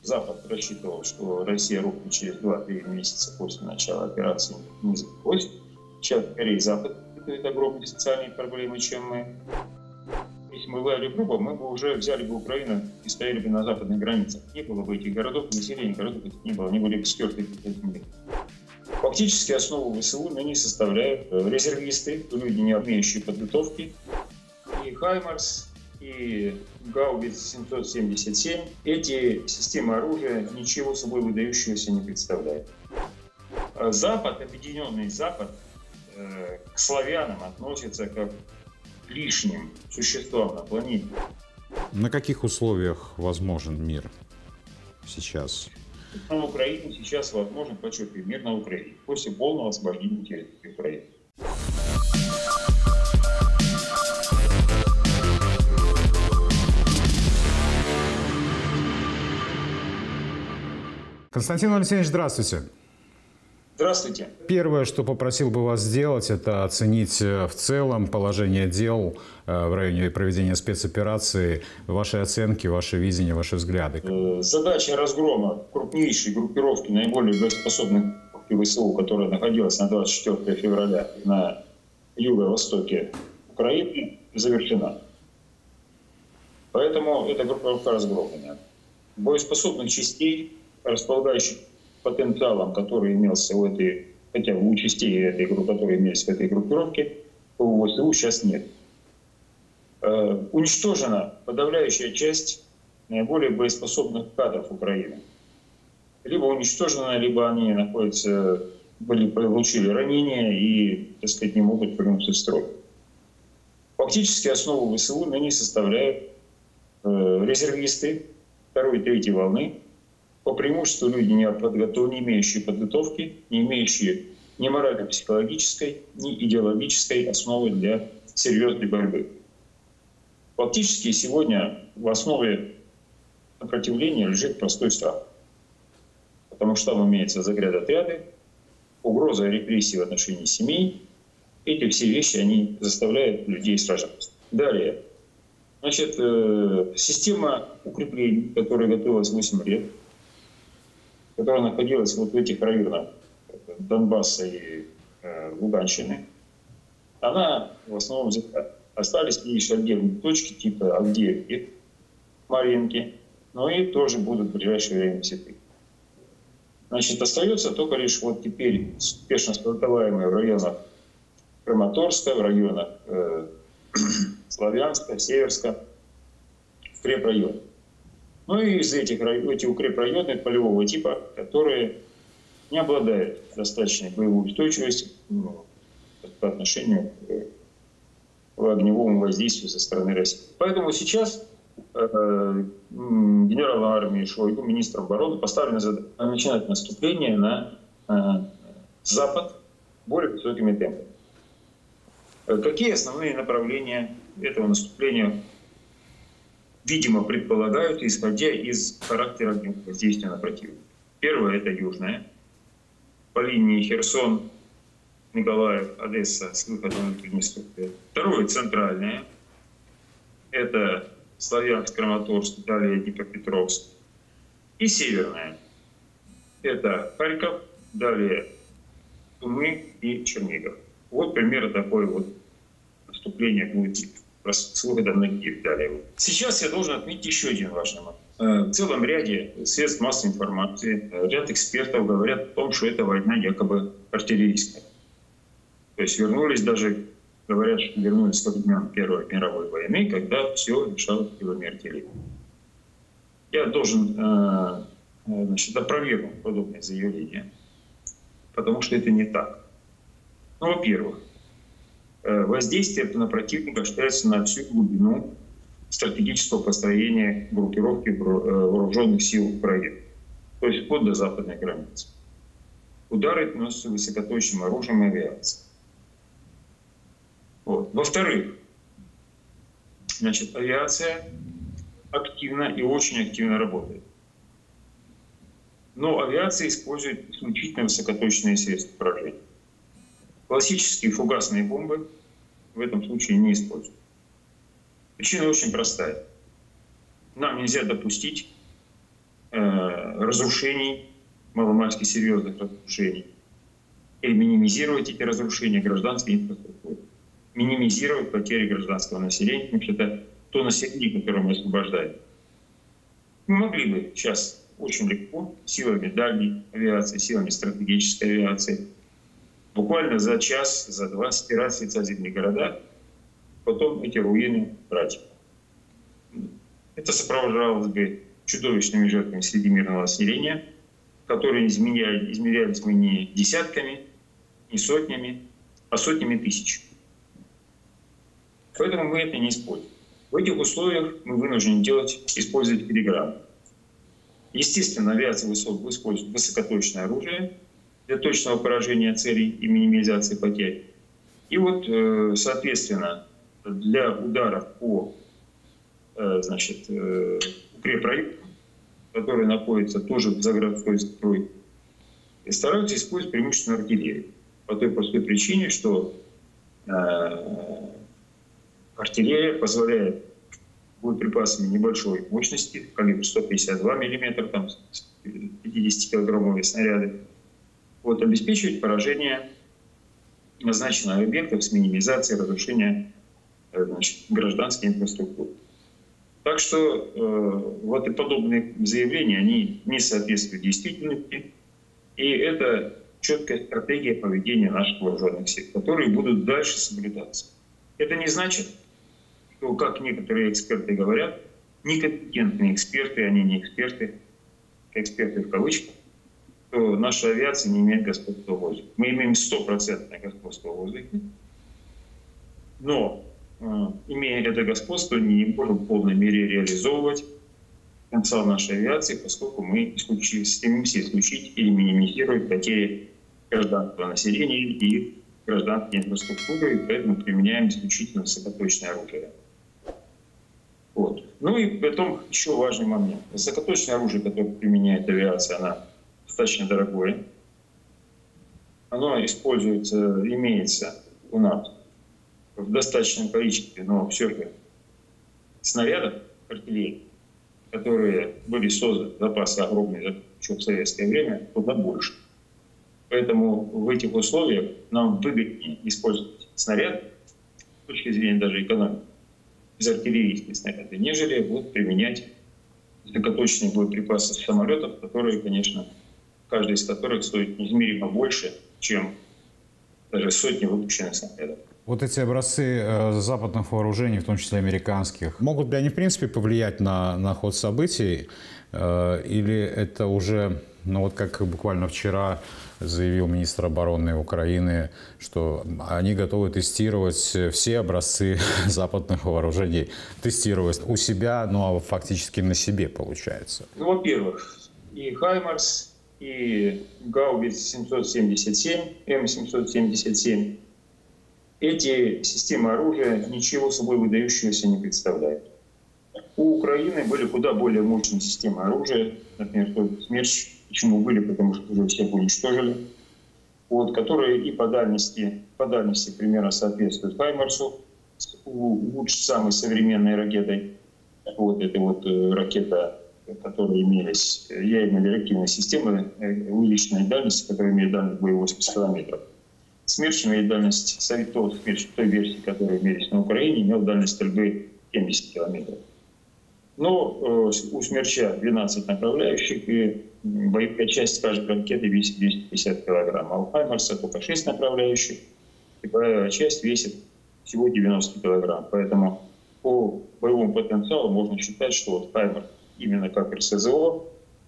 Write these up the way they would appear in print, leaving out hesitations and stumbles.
Запад рассчитывал, что Россия рухнет через 2-3 месяца после начала операции не сбылось. Сейчас, скорее, Запад испытывает огромные социальные проблемы, чем мы. Если мы воевали грубо, мы бы уже взяли бы Украину и стояли бы на западных границах. Не было бы этих городов, населения городов этих не было, они были бы стерты из земли. Фактически основу ВСУ ныне составляют резервисты, люди, не имеющие подготовки, и «Хаймарс», и «Гаубиц-777». Эти системы оружия ничего собой выдающегося не представляют. Запад, объединенный Запад, к славянам относится как к лишним существам на планете. На каких условиях возможен мир сейчас? На Украине сейчас возможен, подчеркиваю, мир на Украине после полного освобождения территории Украины. Константин Алексеевич, здравствуйте. Здравствуйте. Первое, что попросил бы вас сделать, это оценить в целом положение дел в районе проведения спецоперации, ваши оценки, ваше видение, ваши взгляды. Задача разгрома крупнейшей группировки наиболее боеспособных ВСУ, которая находилась на 24 февраля на юго-востоке Украины, завершена. Поэтому эта группировка разгромлена. Боеспособных частей, располагающих потенциалом, который имелся у этой, хотя бы у частей этой группы, которые имелись в этой группировке, у ВСУ сейчас нет. Уничтожена подавляющая часть наиболее боеспособных кадров Украины. Либо уничтожена, либо они находятся, получили ранения и, так сказать, не могут вернуться в строй. Фактически основу ВСУ ныне составляют резервисты второй и третьей волны, по преимуществу люди, не имеющие подготовки, не имеющие ни морально-психологической, ни идеологической основы для серьезной борьбы. Фактически сегодня в основе сопротивления лежит простой страх. Потому что там имеются заградотряды, угроза репрессий в отношении семей. Эти все вещи, они заставляют людей сражаться. Далее. Значит, система укреплений, которая готовилась 8 лет, которая находилась вот в этих районах Донбасса и Луганщины, она в основном закрыта. Остались лишь отдельные точки типа Авдеевки, Марьинки, но и тоже будут в ближайшее время взяты. Значит, остается только лишь вот теперь успешно стартоваемые в районах Краматорска, в районах Славянска, Северска, укрепрайоны. Ну и из эти укрепрайоны полевого типа, которые не обладают достаточной боевой устойчивостью по отношению к огневому воздействию со стороны России. Поэтому сейчас генералом армии Шойгу, министром обороны, поставлена задача начинать наступление на Запад более высокими темпами. Какие основные направления этого наступления, видимо, предполагают, исходя из характера воздействия на противника? Первое – это южное, по линии Херсон, Николаев, Одесса с выходом на Приднестровье. Второе – центральное, это Славянск, Краматорск, далее Днепропетровск. И северное – это Харьков, далее Сумы и Чернигов. Вот примерно такое вот наступление будет с выходом на Киев далее. Сейчас я должен отметить еще один важный момент. В целом ряде средств массовой информации, ряд экспертов говорят о том, что эта война якобы артиллерийская. То есть говорят, что вернулись к времен Первой мировой войны, когда все решалось силами артиллерии. Я должен опровергнуть подобные заявления, потому что это не так. Ну, во-первых, воздействие на противника осуществляется на всю глубину стратегического построения группировки вооруженных сил Украины, то есть вплоть до западной границы. Удары наносятся высокоточным оружием и авиацией. Вот. Во-вторых, авиация активно и очень активно работает. Но авиация использует исключительно высокоточные средства поражения. Классические фугасные бомбы в этом случае не используют. Причина очень простая. Нам нельзя допустить разрушений, маломальски серьезных разрушений, и минимизировать эти разрушения гражданской инфраструктуры, минимизировать потери гражданского населения, потому что это то население, которое мы освобождаем. Мы могли бы сейчас очень легко силами дальней авиации, силами стратегической авиации буквально за час, за два стирать с лица земли города, потом эти руины брать. Это сопровождалось бы чудовищными жертвами среди мирного населения, которые измерялись мы не десятками, не сотнями, а сотнями тысяч. Поэтому мы это не используем. В этих условиях мы вынуждены использовать переграмму. Естественно, авиация использует высокоточное оружие для точного поражения целей и минимизации потерь. И вот, соответственно, для ударов по укрепрайонам, которые находятся тоже в заградской строй, стараются использовать преимущественно артиллерию. По той простой причине, что артиллерия позволяет боеприпасами небольшой мощности, калибр 152 мм, там 50-килограммовые снаряды, обеспечивать поражение назначенного объекта с минимизацией разрушения гражданской инфраструктуры. Так что и подобные заявления, они не соответствуют действительности, и это четкая стратегия поведения наших вооруженных сил, которые будут дальше соблюдаться. Это не значит, что, как некоторые эксперты говорят, некомпетентные эксперты, они не эксперты, эксперты в кавычках, что наша авиация не имеет господства в воздухе. Мы имеем 100% господство в воздухе, но, имея это господство, не можем в полной мере реализовывать потенциал нашей авиации, поскольку мы стремимся исключить или минимизировать потери гражданского населения и гражданской инфраструктуры, и поэтому применяем исключительно высокоточное оружие. Ну и потом еще важный момент. Высокоточное оружие, которое применяет авиация, оно достаточно дорогое. Оно имеется у нас в достаточном количестве, но все же снарядов артиллерии, которые были созданы, запасы огромные еще в советское время, куда больше. Поэтому в этих условиях нам выгоднее использовать снаряд с точки зрения даже экономики, безартиллерийские снаряды, нежели применять высокоточные боеприпасы с самолетов, которые, конечно, каждый из которых стоит неизмеримо больше, чем даже сотни выпущенных снарядов. Вот эти образцы западных вооружений, в том числе американских, могут ли они в принципе повлиять на ход событий? Или это уже, как буквально вчера заявил министр обороны Украины, что они готовы тестировать все образцы западных вооружений, тестировать у себя, а фактически на себе получается? Во-первых, и «Хаймарс», и «Гаубиц-777», М777, эти системы оружия ничего собой выдающегося не представляют. У Украины были куда более мощные системы оружия, например, «Смерч». Почему были? Потому что уже всех уничтожили. Которые и по дальности примерно соответствуют «Хаймарсу», самой современной ракетой. Это ракета, которая имелись, реактивные системы увеличенной дальности, которые имеют дальность боя 80 километров. «Смерч» имеет дальность, «Смерч» той версии, которая имелись на Украине, имел дальность стрельбы 70 километров. Но у «Смерча» 12 направляющих, и боевая часть каждой ракеты весит 250 килограмм, а у «Хаймарса» только 6 направляющих, и боевая часть весит всего 90 килограмм. Поэтому по боевому потенциалу можно считать, что «Хаймарс» именно как РСЗО,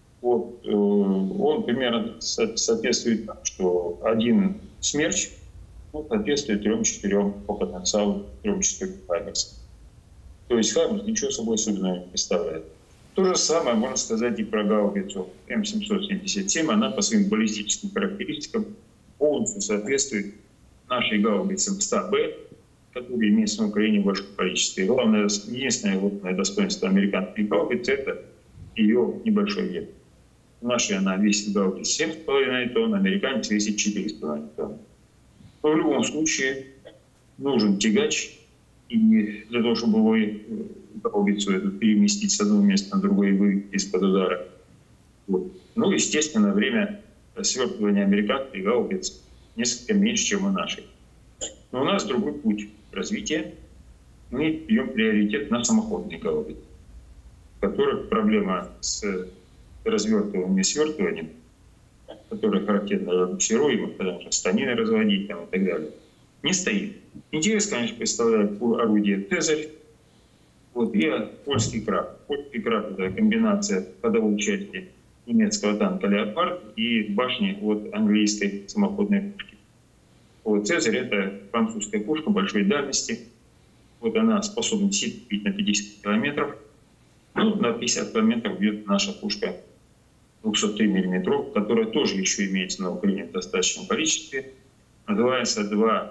он примерно соответствует так, что один «Смерч» соответствует 3-4 по потенциалу 3-4 «Хаймарса». То есть «Хаймарс» ничего собой особенного не представляет. То же самое можно сказать и про гаубицу М777. Она по своим баллистическим характеристикам полностью соответствует нашей гаубице МСА-Б, которая имеется на Украине в большом количестве. И главное, единственное достоинство американской гаубицы – это ее небольшой вес. Нашей она весит гаубица 7,5 тонн, американец весит 4,5 тонн. Но в любом случае нужен тягач, и для того, чтобы гаубицу эту переместить с одного места на другое и вывести из-под удара. Ну, естественно, время свертывания американских гаубиц несколько меньше, чем у нашей. Но у нас другой путь развития. Мы даем приоритет на самоходные гаубицы, в которых проблема с развертыванием и свертыванием, которая характерна для буксируемых, потому что станины разводить там, и так далее, не стоит. Интерес, конечно, представляет орудие «Цезарь», вот, и польский краб. Польский краб — это комбинация ходовой части немецкого танка «Леопард» и башни от английской самоходной пушки. Вот, «Цезарь» — это французская пушка большой дальности. Вот она способна бить на 50 километров. Ну, на 50 километров бьет наша пушка 203 мм, которая тоже еще имеется на Украине в достаточном количестве. Называется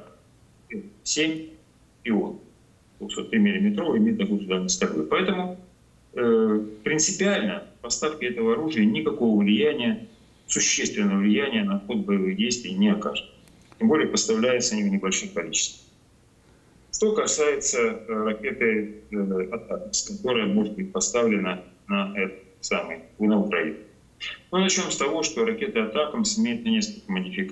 2,7 «Пион». 203 мм имеет такую дальность стрельбы. Поэтому принципиально поставки этого оружия никакого влияния, существенного влияния на ход боевых действий не окажет. Тем более поставляются они в небольших количествах. Что касается ракеты «Атакамс», которая может быть поставлена на на Украину. Ну, начнем с того, что ракета «Атакамс» имеет несколько модификаций.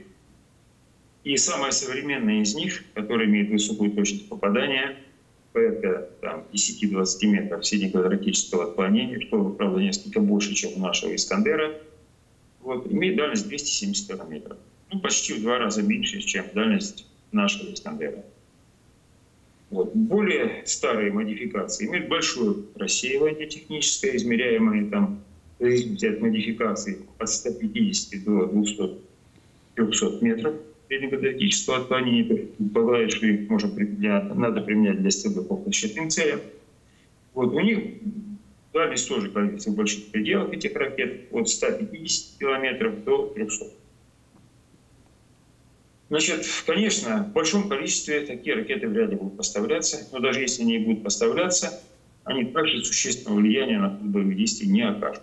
И самая современная из них, которая имеет высокую точность попадания, порядка 10-20 метров среднеквадратического отклонения, что, правда, несколько больше, чем у нашего «Искандера», вот, имеет дальность 270 километров. Ну, почти в 2 раза меньше, чем дальность нашего «Искандера». Вот. Более старые модификации имеют большое рассеивание техническое, измеряемое там, в зависимости от модификаций от 150 до 200-300 метров среднеквадратического отклонения. Бывает, что их надо применять для стрельбы по площадным целям. Вот. У них дальность тоже колеблется в больших пределах этих ракет от 150 километров до 300. Значит, конечно, в большом количестве такие ракеты вряд ли будут поставляться, но даже если они будут поставляться, они также существенного влияния на ход боевых действий не окажут.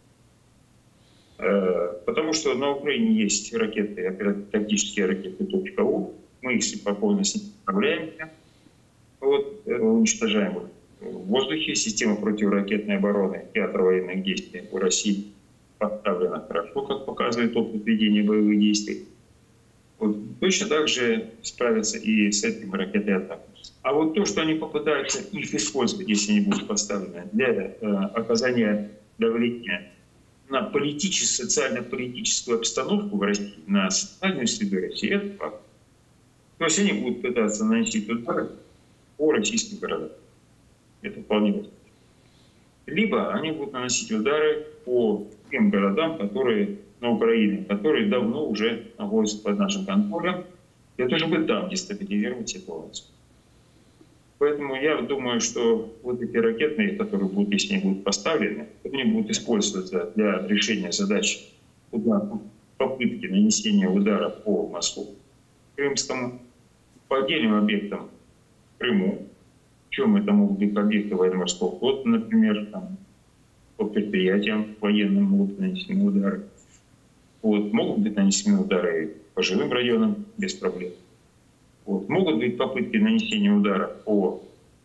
Потому что на Украине есть ракеты, тактические ракеты «У». Мы их спокойно с ними справляемся, вот, уничтожаем их в воздухе. Система противоракетной обороны, театр военных действий у России поставлена хорошо, как показывает опыт ведения боевых действий. Вот. Точно так же справятся и с этими ракетами «Атакамс». А вот то, что они попытаются их использовать, если они будут поставлены для оказания давления на социально-политическую обстановку в России, на социальную среду России, это факт. То есть они будут пытаться наносить удары по российским городам. Это вполне возможно. Либо они будут наносить удары по тем городам, которые на Украине, которые давно уже находятся под нашим контролем, для того, чтобы там дестабилизировать ситуацию. Поэтому я думаю, что вот эти ракетные, которые будут, если они будут поставлены, они будут использоваться для решения задач попытки нанесения удара по мосту Крымскому, по отдельным объектам в Крыму, причем это могут быть объекты военно-морского флота, например, там, по предприятиям военным могут нанесены удары. Вот. Могут быть нанесены удары по жилым районам без проблем. Вот. Могут быть попытки нанесения удара по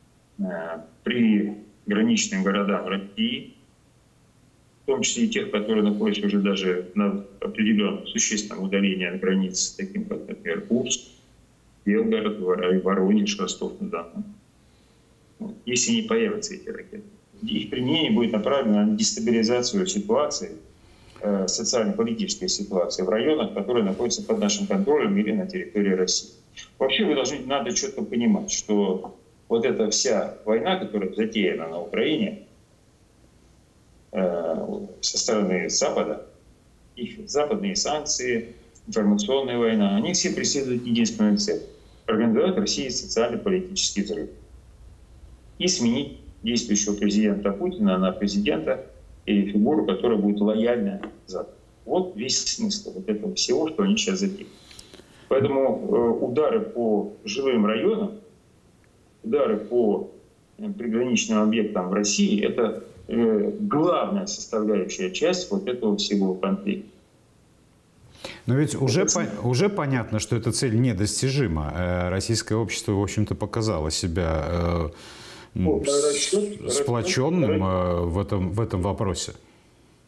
приграничным городам России, в том числе и тех, которые находятся уже даже на определенном существенном удалении от границ, таким как, например, Курск, Белгород, Воронеж, Ростов-на-Дону. Вот. Если не появятся эти ракеты. Их применение будет направлено на дестабилизацию ситуации, социально-политической ситуации в районах, которые находятся под нашим контролем или на территории России. Вообще надо четко понимать, что вот эта вся война, которая затеяна на Украине со стороны Запада, их западные санкции, информационная война, они все преследуют единственную цель – организовать в России социально-политический взрыв и сменить действующего президента Путина на президента или фигуру, которая будет лояльна Западу. Вот весь смысл вот этого всего, что они сейчас затеяли. Поэтому удары по жилым районам, удары по приграничным объектам в России – это главная составляющая часть вот этого всего конфликта. Но ведь уже понятно, что эта цель недостижима. Российское общество, в общем-то, показало себя сплоченным в этом вопросе.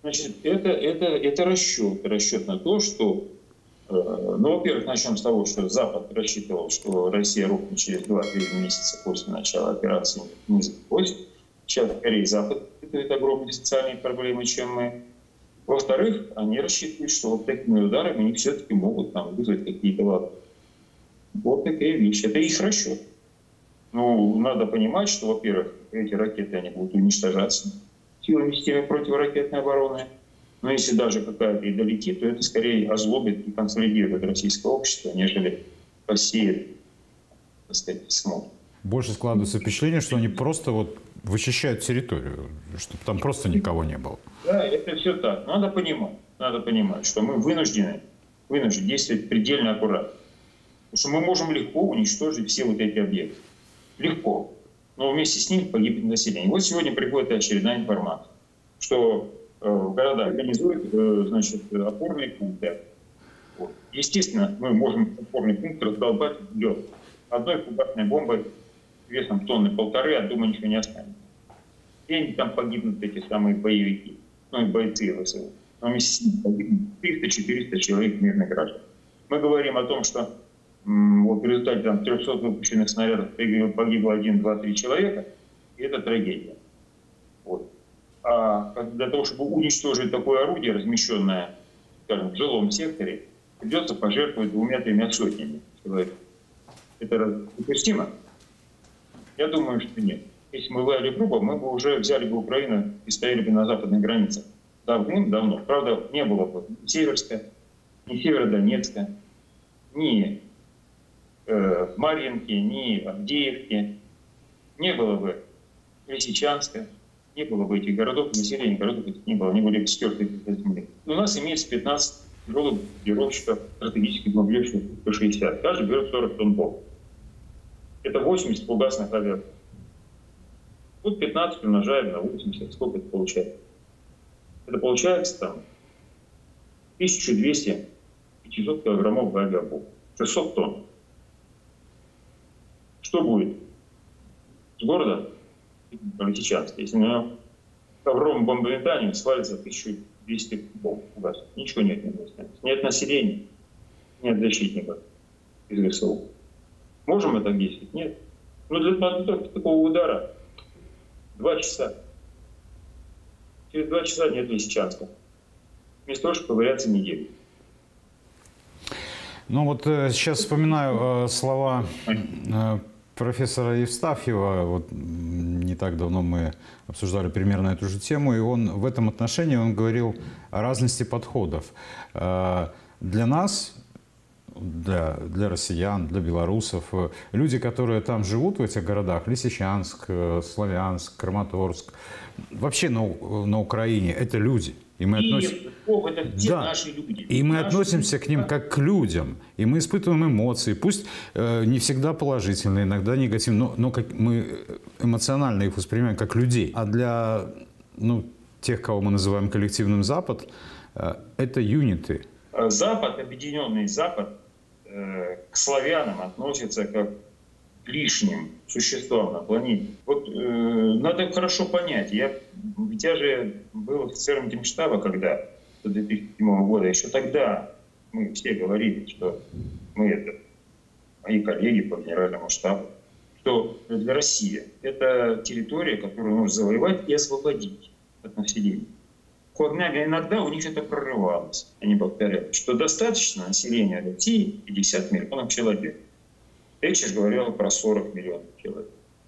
Значит, это расчет на то, что, ну, во-первых, начнем с того, что Запад рассчитывал, что Россия рухнет через 2-3 месяца после начала операции «Низкий поезд». Сейчас, скорее, Запад испытывает огромные социальные проблемы, чем мы. Во-вторых, они рассчитывают, что вот такими ударами они все-таки могут там вызвать какие-то лады. Вот такая вещь. Это их расчет. Ну, надо понимать, что, во-первых, эти ракеты, они будут уничтожаться силами системы противоракетной обороны. Но если даже какая-то и долетит, то это скорее озлобит и консолидирует российское общество, нежели посеет, так сказать, смог. Больше складывается впечатление, что они просто вот вычищают территорию, чтобы там просто никого не было. Да, это все так. Надо понимать, что мы вынуждены действовать предельно аккуратно. Потому что мы можем легко уничтожить все вот эти объекты. Легко. Но вместе с ним погибнет население. Вот сегодня приходит очередная информация, что в городах организуют, значит, опорные пункты. Вот. Естественно, мы можем опорный пункт раздолбать в лед. Одной фугасной бомбой весом 1,5 тонны от дома ничего не останется. И они там погибнут, эти самые боевики, ну и бойцы ВСУ. Но вместе с ним погибнут 300-400 человек мирных граждан. Мы говорим о том, что вот в результате там 300 выпущенных снарядов погибло 1, 2, 3 человека, и это трагедия. Вот. А для того, чтобы уничтожить такое орудие, размещенное, скажем, в жилом секторе, придется пожертвовать 2-3 сотнями человек. Это допустимо? Я думаю, что нет. Если мы лаяли грубо, мы бы уже взяли бы Украину и стояли бы на западной границе. Давным-давно. Правда, не было бы ни Северска, ни Северодонецка, ни Марьинки, ни Авдеевки. Не было бы Лисичанска, не было бы этих городов, населения городов этих не было. Они были стерты из земли. У нас имеется 15 тяжелых бомбардировщиков, стратегических бомбардировщиков П-60. Каждый берет 40 тонн бомб. Это 80 фугасных авиаторов. Тут 15 умножаем на 80. Сколько это получается? Это получается там 1200-500 килограммов авиабомб. 600 тонн. Что будет с города Лисичанска, если на ковровом бомбометании свалится 1200 бомб фугасов? Ничего нет, не останется. Нет населения, нет защитников из ВСУ. Можем мы так действовать? Нет. Но для подготовки такого удара 2 часа. Через 2 часа нет Лисичанска. Вместо того, чтобы ковыряться неделю. Ну вот сейчас вспоминаю слова профессора Евстафьева. Вот не так давно мы обсуждали примерно эту же тему, и он в этом отношении он говорил о разности подходов. Для нас, для россиян, для белорусов, люди, которые там живут в этих городах, Лисичанск, Славянск, Краматорск, вообще на Украине, это люди. И мы наши люди. И мы относимся к ним как к людям. И мы испытываем эмоции. Пусть не всегда положительные, иногда негативные, но мы эмоционально их воспринимаем как людей. А для тех, кого мы называем коллективным Запад, это юниты. Запад, объединенный Запад, к славянам относится как к лишним существам на планете. Вот надо хорошо понять. Я же был офицером Генштаба, когда до 2007 года. Еще тогда мы все говорили, что мои коллеги по генеральному штабу, что для России это территория, которую нужно завоевать и освободить от населения. Иногда у них это прорывалось. Они повторяли, что достаточно населения России 50 миллионов человек. Речь же говорила про 40 миллионов человек.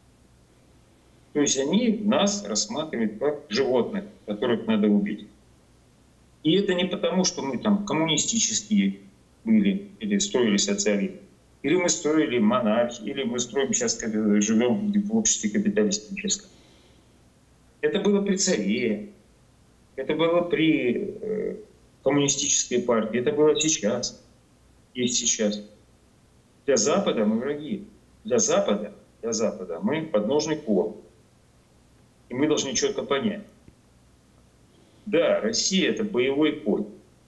То есть они нас рассматривают как животных, которых надо убить. И это не потому, что мы там коммунистические были или строили социализм, или мы строили монархию, или мы строим сейчас, живем в обществе капиталистическом. Это было при царе, это было при коммунистической партии, это было сейчас, есть сейчас. Для Запада мы враги. Для Запада мы подножный корм. И мы должны четко понять. Да, Россия — это боевой конь.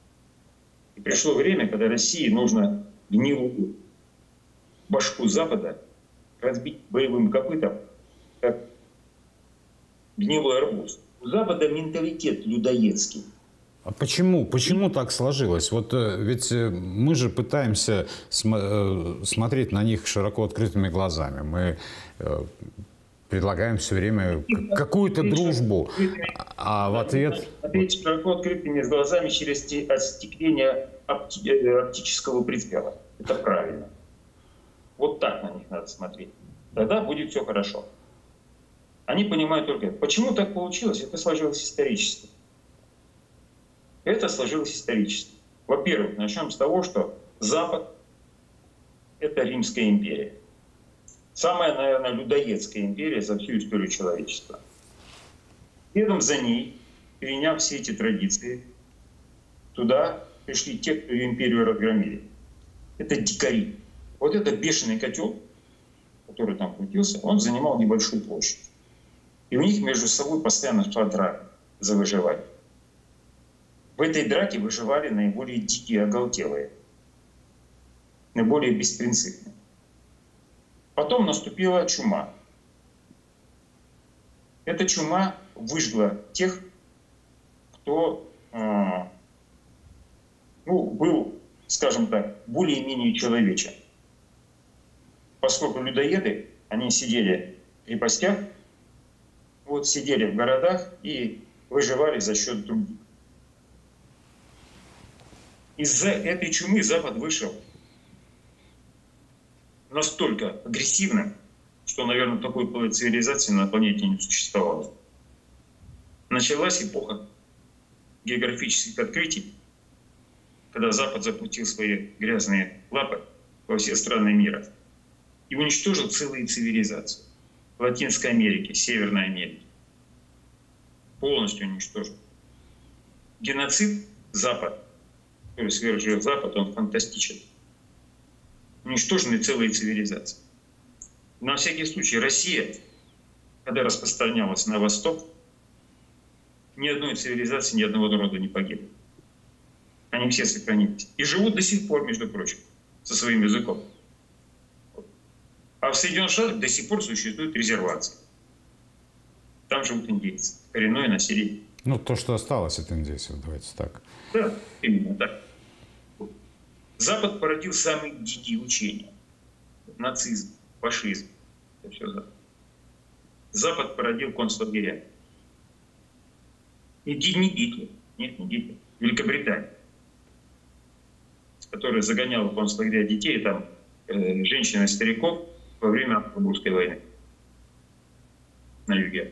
И пришло время, когда России нужно гнилую башку Запада разбить боевым копытом, как гнилой арбуз. У Запада менталитет людоедский. А почему? Почему так сложилось? Вот ведь мы же пытаемся смотреть на них широко открытыми глазами. Мы предлагаем все время какую-то дружбу, а в ответ... Смотреть широко открытыми глазами через остекление оптического прицела. Это правильно. Вот так на них надо смотреть. Тогда будет все хорошо. Они понимают только, почему так получилось, это сложилось исторически. Это сложилось исторически. Во-первых, начнем с того, что Запад – это Римская империя. Самая, наверное, людоедская империя за всю историю человечества. Следом за ней, переняв все эти традиции, туда пришли те, кто ее империю разгромили. Это дикари. Вот этот бешеный котел, который там крутился, он занимал небольшую площадь. И у них между собой постоянно шла драка за выживание. В этой драке выживали наиболее дикие, оголтелые, наиболее беспринципные. Потом наступила чума. Эта чума выжгла тех, кто был, скажем так, более-менее человечен. Поскольку людоеды, они сидели в крепостях, вот сидели в городах и выживали за счет других. Из-за этой чумы Запад вышел настолько агрессивным, что, наверное, такой цивилизации на планете не существовало. Началась эпоха географических открытий, когда Запад запустил свои грязные лапы во все страны мира и уничтожил целые цивилизации. В Латинской Америке, Северной Америке. Полностью уничтожил. Геноцид Запад, который совершил Запад, он фантастичен. Уничтожены целые цивилизации. На всякий случай Россия, когда распространялась на восток, ни одной цивилизации, ни одного народа не погибло. Они все сохранились. И живут до сих пор, между прочим, со своим языком. А в Соединенных Штатах до сих пор существует резервация. Там живут индейцы, коренное население. Ну, то, что осталось от индейцев, давайте так. Да, именно так. Запад породил самые дикие учения. Нацизм, фашизм. Это все Запад. Запад породил концлагеря. И не Гитлер. Нет, не Гитлер. Великобритания, которая загоняла в концлагеря детей, там, женщин и стариков во время Англо-Бурской войны на юге.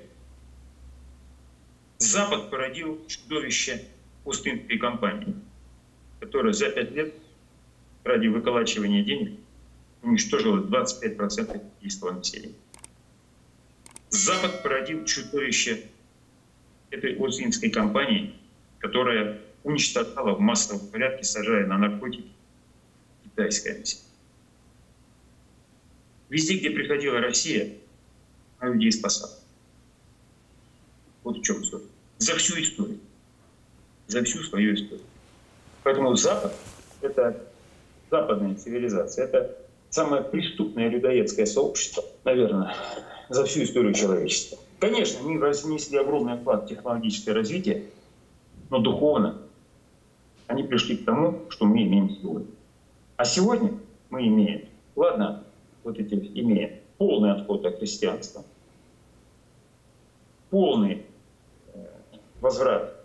Запад породил чудовище Остинской компании, которая за 5 лет ради выколачивания денег уничтожила 25% индийского населения. Запад породил чудовище этой Остинской компании, которая уничтожала в массовом порядке, сажая на наркотики китайское население. Везде, где приходила Россия, она людей спасала. Вот в чем суть. За всю историю. За всю свою историю. Поэтому Запад — это западная цивилизация. Это самое преступное людоедское сообщество, наверное, за всю историю человечества. Конечно, они внесли огромный вклад в технологическое развитие, но духовно они пришли к тому, что мы имеем сегодня. А сегодня мы имеем, ладно, вот эти имеем полный отход от христианства, полный возврат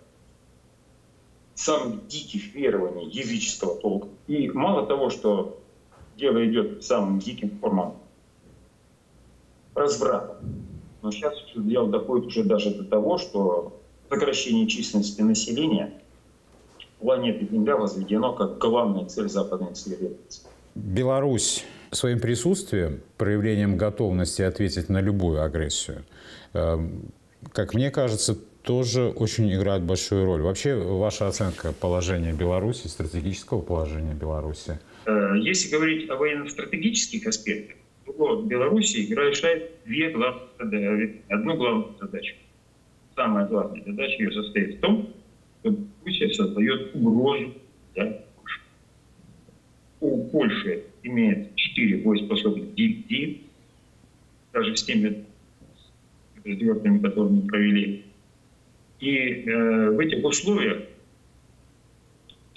самых диких верований языческого толка. И мало того, что дело идет самым диким формам разврата, но сейчас дело доходит уже даже до того, что сокращение численности населения планеты Земля возведено как главная цель западной цивилизации. Беларусь своим присутствием, проявлением готовности ответить на любую агрессию, как мне кажется, тоже очень играет большую роль. Вообще, ваша оценка положения Беларуси, стратегического положения Беларуси? Если говорить о военно-стратегических аспектах, то Беларусь решает одну главную задачу. Самая главная задача ее состоит в том, что Беларусь создает угрозу для Польши. У Польши имеет 4 боеспособных дивизии, даже с теми развертами, которые мы провели. И в этих условиях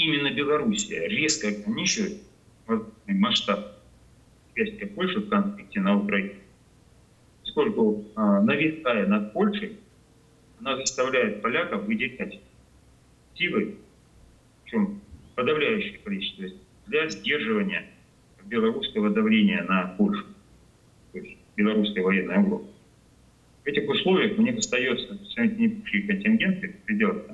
именно Белоруссия резко ограничивает масштаб участия Польши в конфликте на Украине, поскольку, нависая над Польшей, она заставляет поляков выделять силы, причем подавляющее количество, для сдерживания белорусского давления на Польшу, то есть белорусская военная угроза. В этих условиях у них остается небольшие контингенты в пределах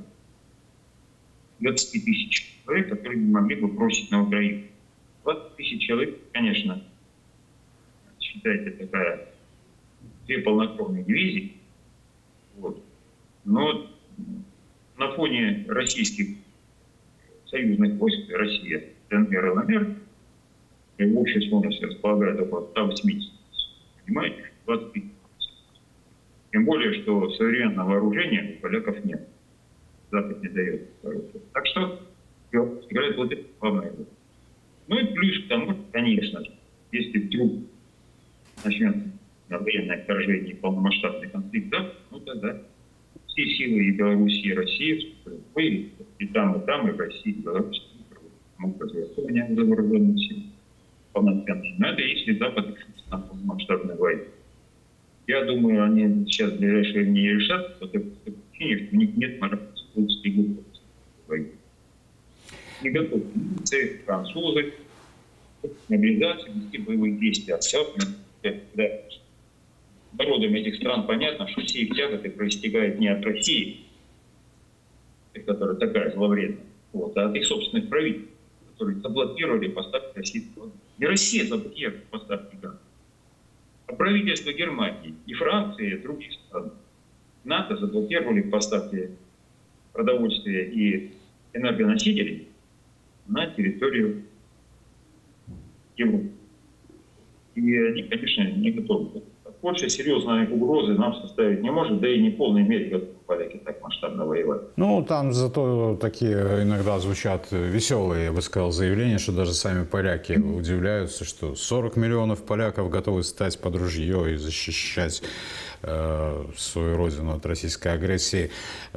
20 тысяч человек, которые могли бы бросить на Украину. 20 тысяч человек, конечно, считайте, такая 2 полнокровные дивизии, вот. Но на фоне российских союзных войск, Россия, ДНР, ЛНР, в общей сложности располагает около 180, понимаете, 20 тысяч. Тем более, что современного вооружения у поляков нет. Запад не дает. Так что играет вот это главное. Ну и плюс к тому, конечно, если вдруг начнется военное вторжение и полномасштабный конфликт, да, ну тогда все силы и Беларуси, и России, и там, и в России, и в Беларуси могут развертывания вооруженных сил полноценно. Но это если Запад решится на полномасштабной войне. Я думаю, они сейчас в ближайшее время не решат, по той причине, что у них нет морально-психологической готовности к войне. Не готовы немцы, французы, мобилизации, вести боевые действия. Когда народам этих стран понятно, что все их тяготы проистекают не от России, которая такая зловредная, вот, а от их собственных правительств, которые заблокировали поставки российского. Не Россия заблокировала поставки газа, а правительство Германии и Франции, и других стран. НАТО заблокировали поставки продовольствия и энергоносителей на территорию Европы. И они, конечно, не готовы. Польша серьезной угрозы нам составить не может, да и не в полной мере готовы поляки так масштабно воевать. Ну, там зато такие иногда звучат веселые, я бы сказал, заявления, что даже сами поляки удивляются, что 40 миллионов поляков готовы стать под ружье и защищать свою родину от российской агрессии.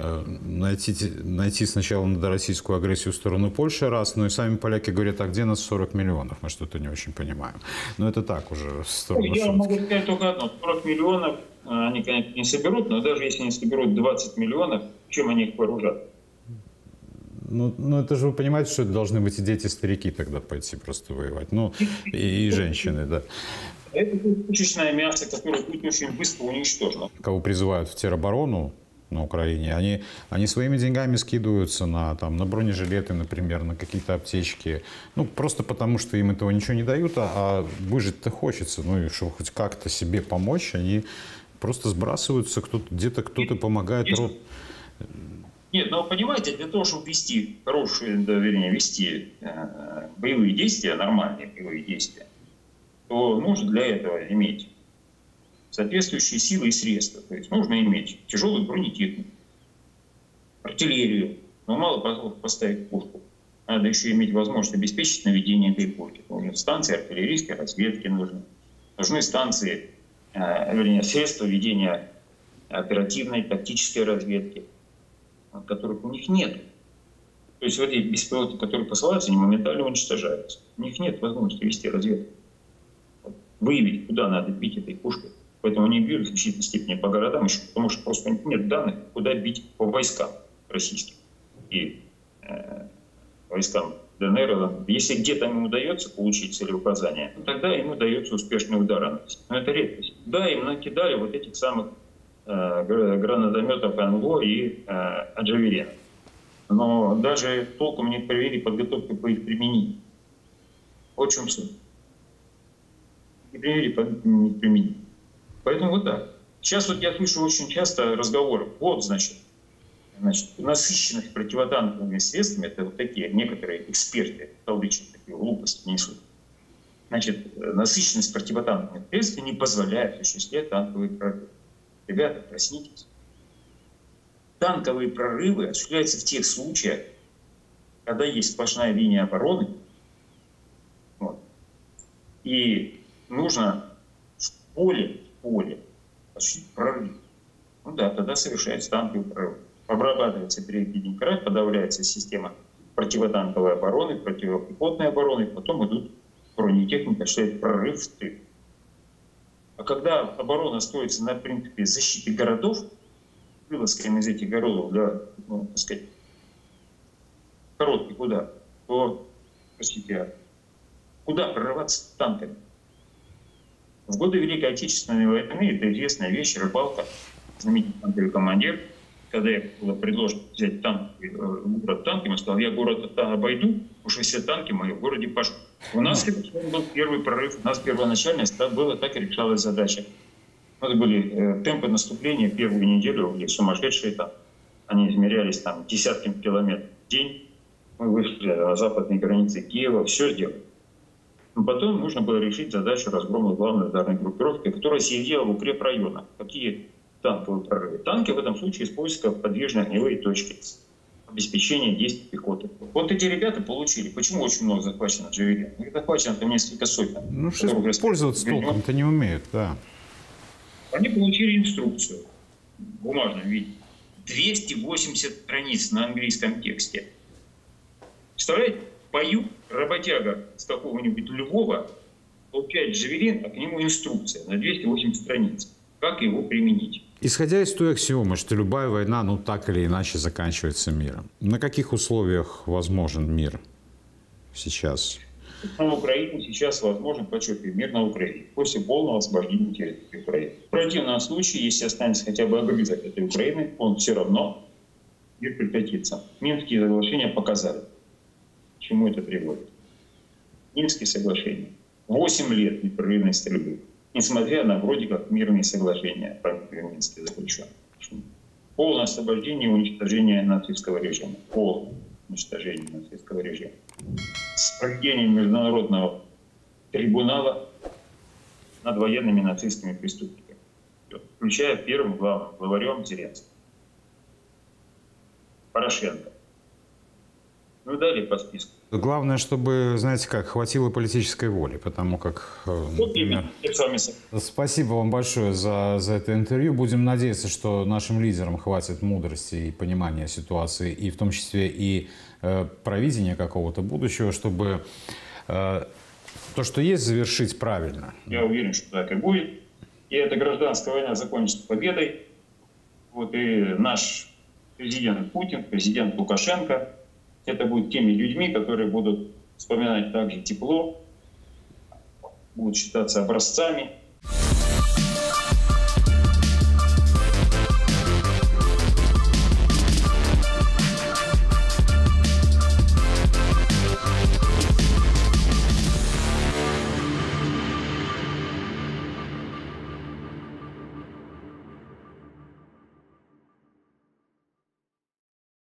Найти сначала надо российскую агрессию в сторону Польши раз, но и сами поляки говорят, а где нас 40 миллионов? Мы что-то не очень понимаем. Но это так уже в сторону Я шутки. могу сказать только одно. 40 миллионов они, конечно, не соберут, но даже если они соберут 20 миллионов, чем они их вооружат? Ну, это же вы понимаете, что это должны быть и дети, и старики тогда пойти просто воевать. Ну, и женщины, да. Это пушечное мясо, которое будет очень быстро уничтожено. Кого призывают в тероборону на Украине, они своими деньгами скидываются на бронежилеты, например, на какие-то аптечки. Ну, просто потому, что им этого ничего не дают, а выжить-то хочется. Ну, и чтобы хоть как-то себе помочь, они просто сбрасываются, где-то кто-то помогает. Нет, но понимаете, для того, чтобы вести вести боевые действия, нормальные боевые действия, то нужно для этого иметь соответствующие силы и средства. То есть нужно иметь тяжелую бронетехнику, артиллерию, но мало поставить пушку. Надо еще иметь возможность обеспечить наведение этой пушки. Нужны станции артиллерийской разведки, нужны станции, средства ведения оперативной, тактической разведки, которых у них нет. То есть вот эти беспилотники, которые посылаются, они моментально уничтожаются. У них нет возможности вести разведку. Выявить, куда надо бить этой пушкой. Поэтому они бьют в значительной степени по городам, еще потому что просто нет данных, куда бить по войскам российским и войскам ДНР. Если где-то им удается получить целеуказания, тогда им удается успешный удар. Но это редкость. Да, им накидали вот этих самых гранатометов НЛО и Аджавирена. Но даже толком не провели подготовку по их применению. Вот в чем суть. Не применили. Поэтому вот так. Сейчас вот я слышу очень часто разговоры. Вот, значит, насыщенность противотанковыми средствами, это вот такие некоторые эксперты, толдычат, такие глупости несут. Значит, насыщенность противотанковыми средствами не позволяет осуществлять танковые прорывы. Ребята, проснитесь. Танковые прорывы осуществляются в тех случаях, когда есть сплошная линия обороны, вот, и нужно в поле осуществить прорыв. Ну да, тогда совершается танковый прорыв. Обрабатывается передний край, подавляется система противотанковой обороны, противопехотной обороны, потом идут бронетехника, что это прорыв в тыл. А когда оборона строится на принципе защиты городов, вылазками из этих городов для, ну, так сказать, коротких ударов, то, простите, куда прорываться танками? В годы Великой Отечественной войны, это известная вещь, Рыбалка, знаменитый танковый командир, когда я было предложено взять город танками, он сказал, я город обойду, уже все танки мои в городе пошли. У нас был первый прорыв, у нас первоначально была так и решалась задача. Это были темпы наступления первую неделю, были сумасшедшие там, они измерялись там десятками километров в день. Мы вышли на западной границе Киева, все сделали. Но потом нужно было решить задачу разгрома главной ударной группировки, которая сидела в укрепрайонах. Какие танковые прорывы? Танки в этом случае используются как подвижные огневые точки обеспечения действий пехоты. Вот эти ребята получили. Почему очень много захвачено джавелин? Захвачено там несколько сотен. Ну, что пользоваться толком-то не умеют, да. Они получили инструкцию в бумажном виде. 280 страниц на английском тексте. Представляете, поют работяга с какого-нибудь Львова, получает джавелин, а к нему инструкция на 280 страниц. Как его применить? Исходя из той аксиомы, что любая война, ну, так или иначе заканчивается миром. На каких условиях возможен мир сейчас? На Украине сейчас возможен, подчеркиваю, мир на Украине после полного освобождения территории Украины. В противном случае, если останется хотя бы огрызок этой Украины, он все равно мир прекратится. Минские соглашения показали, к чему это приводит. Минские соглашения. 8 лет непрерывной стрельбы, несмотря на вроде как мирные соглашения, Минские заключенные. Полное освобождение и уничтожение нацистского режима. Полное уничтожение нацистского режима. С проведением международного трибунала над военными нацистскими преступниками, включая первым главарем Зеленского, Порошенко. Ну и далее по списку. Главное, чтобы, знаете как, хватило политической воли, потому как... Например, Спасибо вам большое за это интервью. Будем надеяться, что нашим лидерам хватит мудрости и понимания ситуации, и в том числе и провидения какого-то будущего, чтобы то, что есть, завершить правильно. Я уверен, что так и будет. И эта гражданская война закончится победой. Вот и наш президент Путин, президент Лукашенко, это будут теми людьми, которые будут вспоминать также тепло, будут считаться образцами